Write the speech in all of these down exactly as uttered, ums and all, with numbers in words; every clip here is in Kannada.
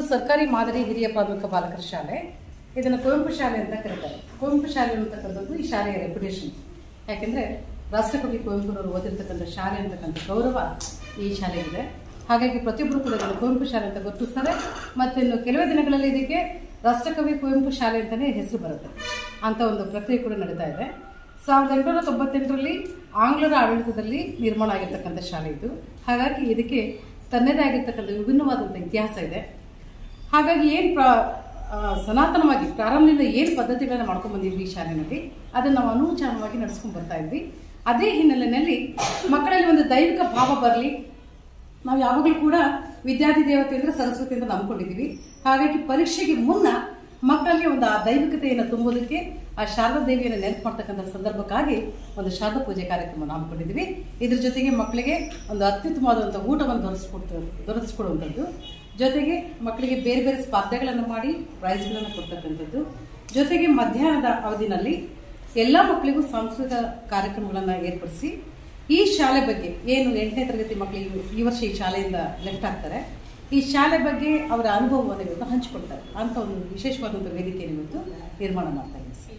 ಸರ್ಕಾರಿ ಮಾದರಿ ಹಿರಿಯ ಪ್ರಾಥಮಿಕ ಬಾಲಕರ ಶಾಲೆ. ಇದನ್ನು ಕುವೆಂಪು ಶಾಲೆ ಅಂತ ಕರೀತಾರೆ. ಕುವೆಂಪು ಶಾಲೆ ಅಂತಕ್ಕಂಥದ್ದು ಈ ಶಾಲೆಯ ರೆಪ್ಯುಟೇಷನ್. ಯಾಕೆಂದರೆ ರಾಷ್ಟ್ರಕವಿ ಕುವೆಂಪುರವರು ಓದಿರ್ತಕ್ಕಂಥ ಶಾಲೆ ಅಂತಕ್ಕಂಥ ಗೌರವ ಈ ಶಾಲೆಗಿದೆ. ಹಾಗಾಗಿ ಪ್ರತಿಯೊಬ್ಬರು ಕೂಡ ಇದನ್ನು ಕುವೆಂಪು ಶಾಲೆ ಅಂತ ಗುರುತಿಸ್ತಾರೆ. ಮತ್ತು ಇನ್ನು ಕೆಲವೇ ದಿನಗಳಲ್ಲಿ ಇದಕ್ಕೆ ರಾಷ್ಟ್ರಕವಿ ಕುವೆಂಪು ಶಾಲೆ ಅಂತಲೇ ಹೆಸರು ಬರುತ್ತೆ ಅಂತ ಒಂದು ಪ್ರಕ್ರಿಯೆ ಕೂಡ ನಡೀತಾ ಇದೆ. ಸಾವಿರದ ಎಂಟುನೂರ ತೊಂಬತ್ತೆಂಟರಲ್ಲಿ ಆಂಗ್ಲರ ಆಡಳಿತದಲ್ಲಿ ನಿರ್ಮಾಣ ಆಗಿರ್ತಕ್ಕಂಥ ಶಾಲೆ ಇದು. ಹಾಗಾಗಿ ಇದಕ್ಕೆ ತನ್ನದೇ ಆಗಿರ್ತಕ್ಕಂಥ ವಿಭಿನ್ನವಾದಂಥ ಇತಿಹಾಸ ಇದೆ. ಹಾಗಾಗಿ ಏನು ಪ್ರ ಸನಾತನವಾಗಿ ಪ್ರಾರಂಭದಿಂದ ಏನು ಪದ್ಧತಿಗಳನ್ನು ಮಾಡ್ಕೊಂಡು ಬಂದಿದ್ವಿ ಈ ಶಾಲೆಯಲ್ಲಿ, ಅದನ್ನು ನಾವು ಅನೂಚಾನವಾಗಿ ನಡೆಸ್ಕೊಂಡು ಬರ್ತಾ ಇದ್ವಿ. ಅದೇ ಹಿನ್ನೆಲೆಯಲ್ಲಿ ಮಕ್ಕಳಲ್ಲಿ ಒಂದು ದೈವಿಕ ಭಾವ ಬರಲಿ. ನಾವು ಯಾವಾಗಲೂ ಕೂಡ ವಿದ್ಯಾರ್ಥಿ ದೇವತೆ ಅಂದರೆ ಸರಸ್ವತಿಯಿಂದ ನಂಬ್ಕೊಂಡಿದ್ದೀವಿ. ಹಾಗಾಗಿ ಪರೀಕ್ಷೆಗೆ ಮುನ್ನ ಮಕ್ಕಳಿಗೆ ಒಂದು ಆ ದೈವಿಕತೆಯನ್ನು ತುಂಬೋದಕ್ಕೆ ಆ ಶಾರದಾ ದೇವಿಯನ್ನು ನೆನಪು ಮಾಡ್ತಕ್ಕಂಥ ಸಂದರ್ಭಕ್ಕಾಗಿ ಒಂದು ಶಾರದಾ ಪೂಜೆ ಕಾರ್ಯಕ್ರಮವನ್ನು ಹಮ್ಮಿಕೊಂಡಿದ್ದೀವಿ. ಇದ್ರ ಜೊತೆಗೆ ಮಕ್ಕಳಿಗೆ ಒಂದು ಅತ್ಯುತ್ತಮವಾದಂಥ ಊಟವನ್ನು ದೊರಕಿಸ್ಕೊಡ್ತ ದೊರಕಿಸ್ಕೊಡುವಂಥದ್ದು, ಜೊತೆಗೆ ಮಕ್ಕಳಿಗೆ ಬೇರೆ ಬೇರೆ ಸ್ಪರ್ಧೆಗಳನ್ನು ಮಾಡಿ ಪ್ರೈಸ್ಗಳನ್ನು ಕೊಡ್ತಕ್ಕಂಥದ್ದು, ಜೊತೆಗೆ ಮಧ್ಯಾಹ್ನದ ಅವಧಿನಲ್ಲಿ ಎಲ್ಲ ಮಕ್ಕಳಿಗೂ ಸಾಂಸ್ಕೃತಿಕ ಕಾರ್ಯಕ್ರಮಗಳನ್ನು ಏರ್ಪಡಿಸಿ ಈ ಶಾಲೆ ಬಗ್ಗೆ ಏನು ಎಂಟನೇ ತರಗತಿ ಮಕ್ಕಳಿಗೆ ಈ ವರ್ಷ ಈ ಶಾಲೆಯಿಂದ ಲೆಫ್ಟ್ ಆಗ್ತಾರೆ, ಈ ಶಾಲೆ ಬಗ್ಗೆ ಅವರ ಅನುಭವವನ್ನು ಇವತ್ತು ಹಂಚಿಕೊಡ್ತಾರೆ ಅಂತ ಒಂದು ವಿಶೇಷವಾದಂಥ ವೇದಿಕೆಯನ್ನು ಇವತ್ತು ನಿರ್ಮಾಣ ಮಾಡ್ತಾ ಇದ್ದೀವಿ ಸರ್.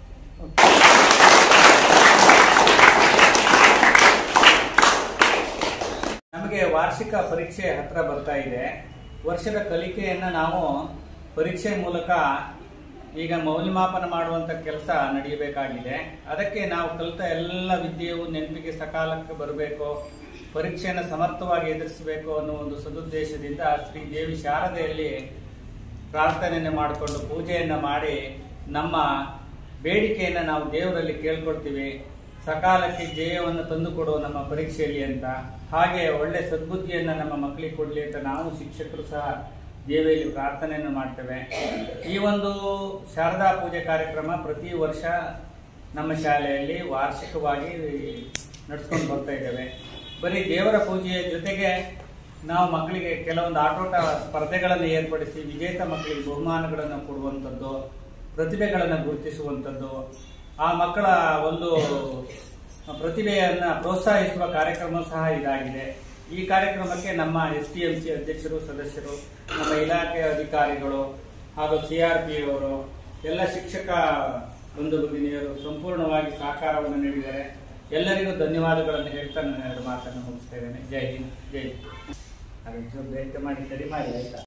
ನಮಗೆ ವಾರ್ಷಿಕ ಪರೀಕ್ಷೆ ಹತ್ರ ಬರ್ತಾ ಇದೆ. ವರ್ಷದ ಕಲಿಕೆಯನ್ನ ನಾವು ಪರೀಕ್ಷೆ ಮೂಲಕ ಈಗ ಮೌಲ್ಯಮಾಪನ ಮಾಡುವಂತ ಕೆಲಸ ನಡೆಯಬೇಕಾಗಿದೆ. ಅದಕ್ಕೆ ನಾವು ಕಲಿತ ಎಲ್ಲ ವಿದ್ಯೆಯು ನೆನಪಿಗೆ ಸಕಾಲಕ್ಕೆ ಬರಬೇಕು, ಪರೀಕ್ಷೆಯನ್ನು ಸಮರ್ಥವಾಗಿ ಎದುರಿಸಬೇಕು ಅನ್ನೋ ಒಂದು ಸದುದ್ದೇಶದಿಂದ ಶ್ರೀ ದೇವಿ ಶಾರದೆಯಲ್ಲಿ ಪ್ರಾರ್ಥನೆಯನ್ನು ಮಾಡಿಕೊಂಡು ಪೂಜೆಯನ್ನು ಮಾಡಿ ನಮ್ಮ ಬೇಡಿಕೆಯನ್ನು ನಾವು ದೇವರಲ್ಲಿ ಕೇಳ್ಕೊಳ್ತೀವಿ. ಸಕಾಲಕ್ಕೆ ಜಯವನ್ನು ತಂದುಕೊಡುವ ನಮ್ಮ ಪರೀಕ್ಷೆಯಲ್ಲಿ ಅಂತ, ಹಾಗೆ ಒಳ್ಳೆ ಸದ್ಬುದ್ಧಿಯನ್ನು ನಮ್ಮ ಮಕ್ಕಳಿಗೆ ಕೊಡಲಿ ಅಂತ ನಾವು ಶಿಕ್ಷಕರು ಸಹ ದೇವಿಯಲ್ಲಿ ಪ್ರಾರ್ಥನೆಯನ್ನು ಮಾಡ್ತೇವೆ. ಈ ಒಂದು ಶಾರದಾ ಪೂಜೆ ಕಾರ್ಯಕ್ರಮ ಪ್ರತಿ ವರ್ಷ ನಮ್ಮ ಶಾಲೆಯಲ್ಲಿ ವಾರ್ಷಿಕವಾಗಿ ನಡೆಸ್ಕೊಂಡು ಬರ್ತಾ ಇದ್ದೇವೆ. ಬರೀ ದೇವರ ಪೂಜೆಯ ಜೊತೆಗೆ ನಾವು ಮಕ್ಕಳಿಗೆ ಕೆಲವೊಂದು ಆಟೋಟ ಸ್ಪರ್ಧೆಗಳನ್ನು ಏರ್ಪಡಿಸಿ ವಿಜೇತ ಮಕ್ಕಳಿಗೆ ಬಹುಮಾನಗಳನ್ನು ಕೊಡುವಂಥದ್ದು, ಪ್ರತಿಭೆಗಳನ್ನು ಗುರುತಿಸುವಂಥದ್ದು, ಆ ಮಕ್ಕಳ ಒಂದು ಪ್ರತಿಭೆಯನ್ನು ಪ್ರೋತ್ಸಾಹಿಸುವ ಕಾರ್ಯಕ್ರಮ ಸಹ ಇದಾಗಿದೆ. ಈ ಕಾರ್ಯಕ್ರಮಕ್ಕೆ ನಮ್ಮ ಎಸ್ ಟಿ ಎಂ ಸಿ ಅಧ್ಯಕ್ಷರು, ಸದಸ್ಯರು, ನಮ್ಮ ಇಲಾಖೆಯ ಅಧಿಕಾರಿಗಳು ಹಾಗೂ ಸಿ ಆರ್ ಪಿ ಅವರು, ಎಲ್ಲ ಶಿಕ್ಷಕ ಬಂಧು ಭಗಿನಿಯರು ಸಂಪೂರ್ಣವಾಗಿ ಸಹಕಾರವನ್ನು ನೀಡಿದ್ದಾರೆ. ಎಲ್ಲರಿಗೂ ಧನ್ಯವಾದಗಳನ್ನು ಹೇಳ್ತಾ ನಾನು ಎರಡು ಮಾತನ್ನು ಮುಗಿಸ್ತಾ ಇದ್ದೇನೆ. ಜೈ ಹಿಂದ್, ಜೈ ಹಿಂದ್. ಹಾಗೆ ಬೇಗ ಮಾಡಿ ಸರಿ ಮಾಡಿ ಆಯ್ತಾ.